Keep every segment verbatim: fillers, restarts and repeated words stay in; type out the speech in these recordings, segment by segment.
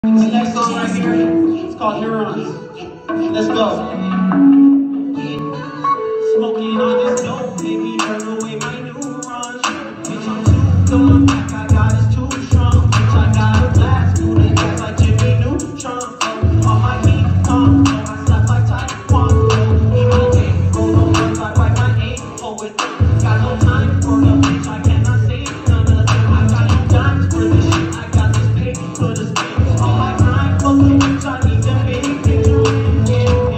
This next song right here, it's called Neurons. Let's go. Smoking on this dope, made me burn away my neurons. Bitch, I'm too going back, I got is too strong. Bitch, I got a blast, do the gas like Jimmy Neutron. All my heat on, so I slap like Taekwondo. Eat my game, roll no ones, I bite my aim. Oh, it got no time for the bitch, I cannot say none of them. I got no dimes for this shit, I got this pay for this game. All my time, fuck the bitch, I need them big dividends.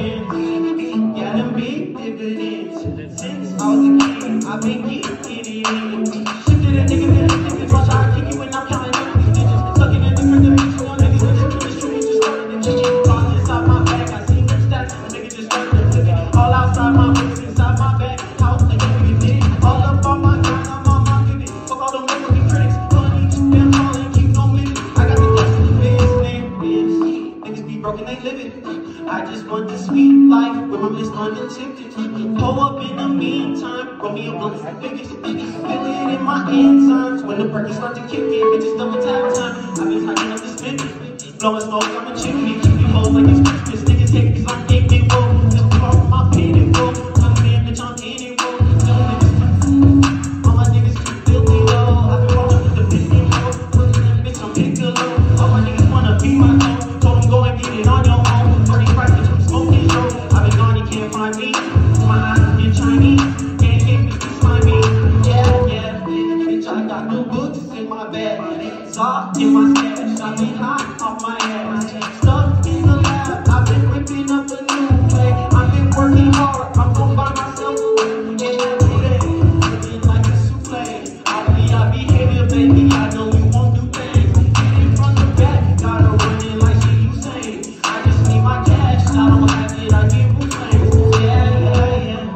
Yeah, them big dividends. Since I was a kid, I've been getting it. Shifted a nigga, been a nigga, watch how I kick you when I'm counting up these digits. Sucking a different dimension, one niggas in the street, just started to kick it. Lost inside my bag, I seen them stats, a nigga just started to flip it. All outside my books, inside my bag, house, like every day. All up on my grind, I'm on my pivot. Fuck all them motherfucking critics, money, damn calling, keep no limit. I got the best of the biz, name is. Niggas be broken, they live it. I just want the sweet life where my list unintented. Pull up in the meantime, roll me a blunt for the biggest. Feel it in my enzymes when the perkins start to kick in. Bitches double tap time. I been hacking up the spin. Blowing smoke, I'm a chimney. Keep you hoes like it's Christmas. Niggas hate me like they big roll. Just far from my pain and roll. I'm man, bitch, I'm in it roll. All my niggas too filthy low. I've been rolling with the fifteen roll. Putting that bitch on piccolo. All my niggas wanna be my own. Told them go and get it on your own. Burning prices from smoking show. I've been gone, you can't find me. My eyes get Chinese. Can't get me too slimy. Yeah, yeah, bitch, I got no books in my bag. Soft in my stash. I've been hot off my ass. Stuck in the lab. I've been whipping up a new play. I've been working hard. I'm going by myself. And every day, looking like a souffle. I be, I behavior, baby. I know you won't do things. Get it from the back. Gotta run it like she Usain. I just need my cash. I don't have it. I get Wu Tang. Yeah, yeah, yeah.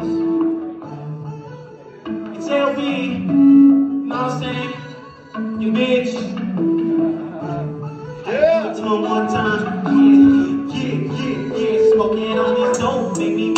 It's L B. You know what I'm saying? You bitch. Yeah. I do it to him one time. Yeah, yeah, yeah, yeah. Smoking on this dope, make me